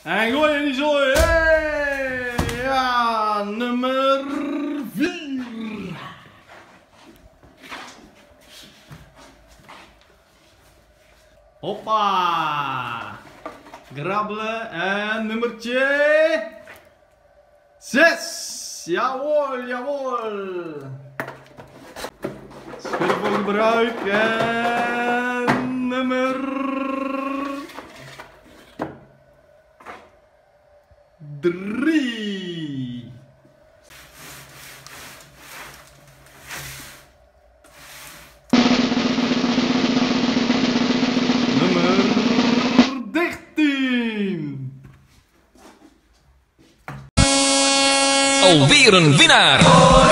En gooi in die zooi. Hey! Ja, nummer 4. Hoppa. Grabbelen. En nummertje 6. Jawohl, jawohl. Spullen voor gebruik. En nummer 3. Nummer 13. Alweer een winnaar!